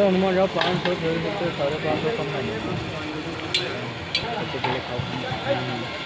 हनुमान जाओ 500 600 550 कम नहीं है।